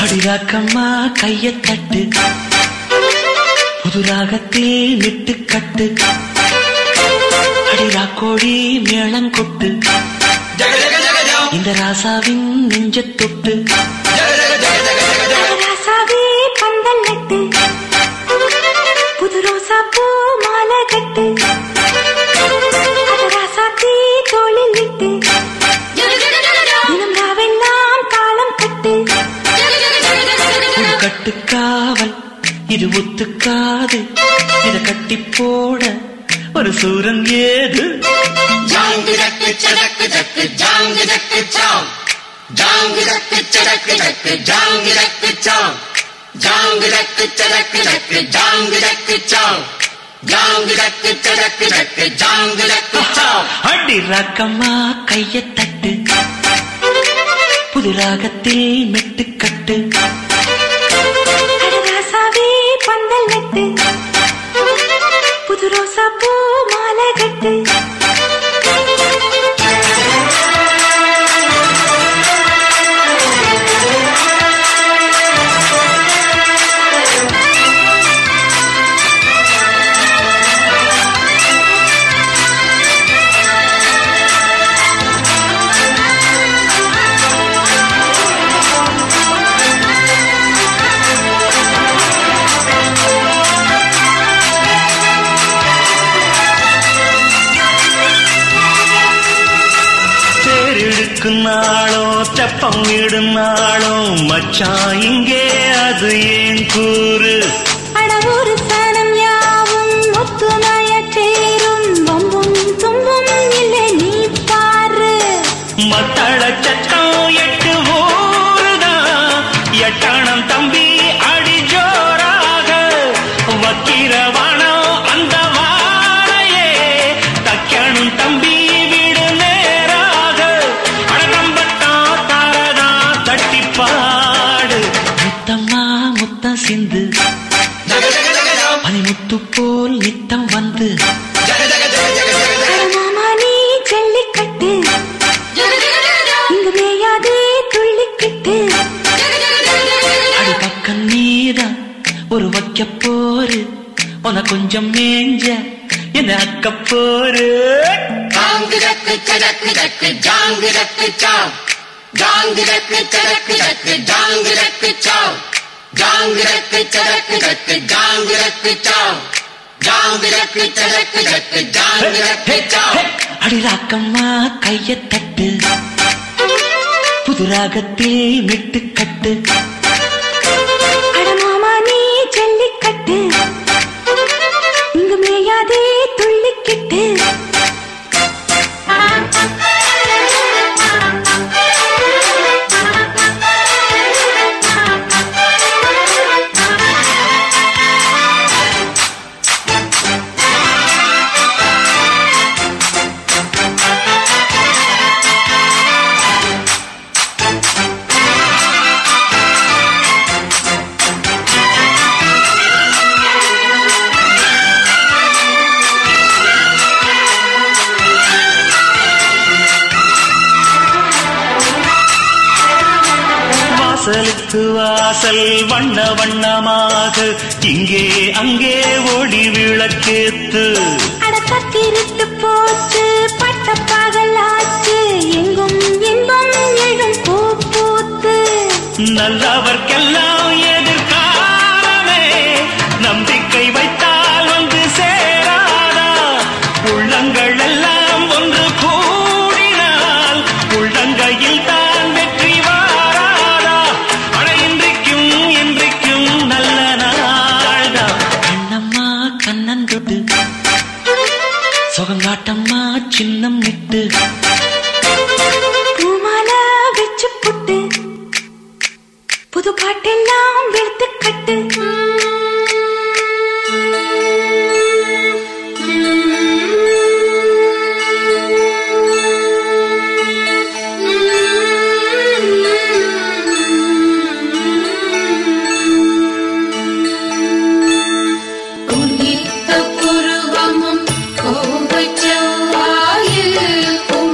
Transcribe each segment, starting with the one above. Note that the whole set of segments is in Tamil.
அடிராக்கம்மா கைய தட்டு புது ராகத்தில் விட்டு கட்டு அடிராக்கோடி மேளம் கொட்டு இந்த ராசாவின் நெஞ்ச தொட்டு ராசாவே பந்தல் நட்டு புது ரோசா பூ மாலை கட்டு ராசாத்தி தோளில் விட்டு தினம் ராவெல்லாம் தாளம் கட்டு கட்டுக்காவல் இது ஒத்துக்காது இத கட்டி போட ஒரு சூரன் ஏது ஜாங்கு ஜக்கு சடக்கு ஜக்கு ஜாங்கு ஜக்கு சாம் ஜாங்கு ஜக்கு சடக்கு ஜக்கு ஜாங்கு ஜக்கு சாம் ஜாங்கு ஜக்கு சடக்கு ஜக்கு ஜாங்கு ஜக்கு சாம் ஜாங்கு ஜக்கு சடக்கு ஜக்கு ஜாங்கு ஜக்கு சாம் அடி ராக்கம்மா கைய தட்டு புது ராகத்தில் மெட்டு கட்டு ராசாவே பந்தல் நட்டு புது ரோசா பூ மாலை கட்டு நாளோ தெப்பம் விடும் நாளோ மச்சான் இங்கே அது ஏன் கூறு அடவூரு சனம் யாவும் ஒத்துமைய சேரும் வம்பும் தும்பும் இல்லை நீ பாரு மத்தள சட்டம் எட்டு ஊருதான் எட்டணம் தம்பி அடி ஜோராக வக்கிரவானம் அந்த வாழையே தக்கணும் தம்பி சிந்து பனிமுத்து போல் நித்தம் வந்து மாமா நீ ஜல்லிக்கட்டு இங்கு மேயாதே துள்ளிக்கிட்டு அடி பக்கம் நீதான் ஒரு வைக்க போரு உன கொஞ்சம் மேஞ்ச என்ன அக்க போரு ஜாங்கு ஜக்கு சடக்கு ஜக்கு ஜாங்கு ஜக்கு சாம் ஜாங்கு ஜக்கு சடக்கு ஜக்கு ஜாங்கு ஜக்கு சாம் ஜாங்கு ஜக்கு சடக்கு ஜக்கு ஜாங்கு ஜக்கு சாம் ஜாங்கு ஜக்கு சடக்கு ஜக்கு ஜாங்கு ஜக்கு சாம் அடி ராக்கம்மா கைய தட்டு புது ராகத்தில் மெட்டு கட்டு அட மாமா நீ ஜல்லிக்கட்டு இங்கு மேயாதே துள்ளிக்கிட்டு வாசலுக்கு வாசல் வண்ண வண்ணமாக இங்கே அங்கே ஓடி விளக்கேத்து அடப்பத்திருட்டு போச்சு பட்ட பகலாச்சு எங்கும் இன்பம் எழும் பூ பூத்து நல்லவர்க்கெல்லாம் எதிர்காலமே நம்பிக்கை வைத்தால் வந்து சேராதா உள்ளங்கள் எல்லாம் ஒன்று கூடினால் உள்ளங்கையில் தான் வெற்றி வாராதா அட இன்றைக்கும் இன்றைக்கும் நல்ல நாள்தான் கண்ணம்மா கண்ணந்தொட்டு சுகங்காட்டம்மா சின்னம் விட்டு பூமாலா வச்சு புட்டு புது பாட்டெல்லாம் வெளுத்து கட்டு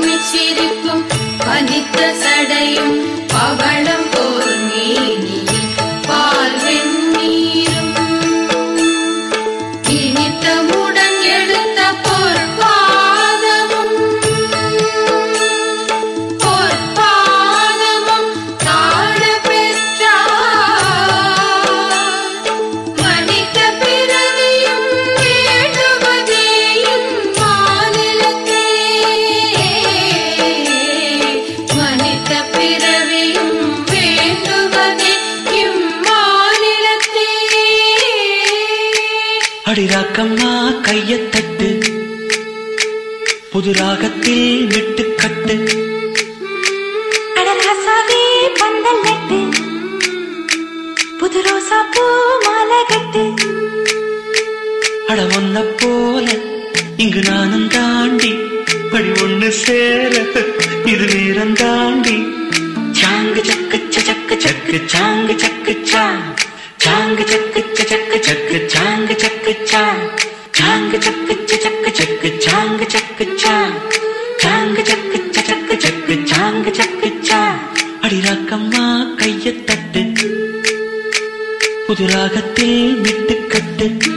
சடையும் பவளம் போர் மேனியில் அடிராக்கம்மா கைய தட்டு புது ராகத்தில் விட்டு கட்டு அடராசாவே பந்தல் நட்டு புது ரோசா பூ மாலை கட்டு அட ஒன்ன போல இங்கு நானும் தாண்டி படி ஒண்ணு சேர இது வீரம் தாண்டி சாங்கு சக்கு சக்கு சக்கு சாங்கு சக்கு சாங்கு சக்கு சக்கு சக்கு சாங்கு சக்கு சாங்கு சக்கு சக்கு சக்கு சாங்கு சக்கு சாங்கு சக்கு சக்கு சக்கு சாங்கு சக்கு அடிராக்கம்மா கைய தட்டு புது ராகத்தில் விட்டு கட்டு